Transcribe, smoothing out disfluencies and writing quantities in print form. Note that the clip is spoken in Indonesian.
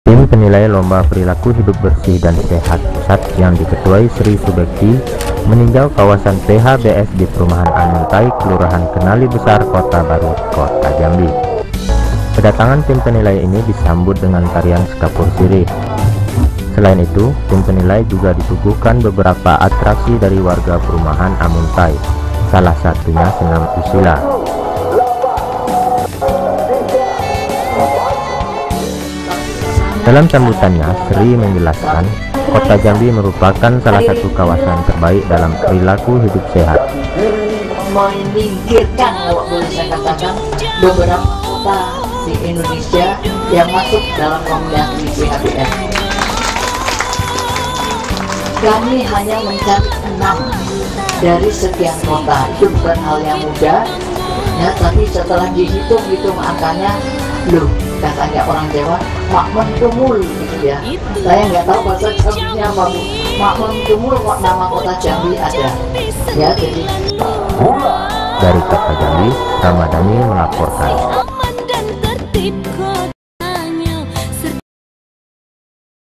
Tim penilai lomba perilaku hidup bersih dan sehat pusat yang diketuai Sri Subekti meninjau kawasan PHBS di Perumahan Amuntai, Kelurahan Kenali Besar, Kota Baru, Kota Jambi. Kedatangan tim penilai ini disambut dengan tarian Sekapur Sirih. Selain itu, tim penilai juga disuguhkan beberapa atraksi dari warga Perumahan Amuntai, salah satunya senam usila. Dalam sambutannya, Sri menjelaskan Kota Jambi merupakan salah satu kawasan terbaik dalam perilaku hidup sehat. Menyingkirkan, kalau boleh saya katakan, beberapa kota di Indonesia yang masuk dalam nominasi PHBS. Kami hanya mencari 6 dari sekian kota. Itu bukan hal yang mudah, ya, tapi setelah dihitung-hitung angkanya, loh, katanya orang Jawa, makmen tumul gitu ya. Saya nggak tahu bahasa Jambinya apa, Bu. Makmen tumul kok nama kota Jambi ada. Ya, jadi dari Kota Jambi, Ramadhani melaporkan.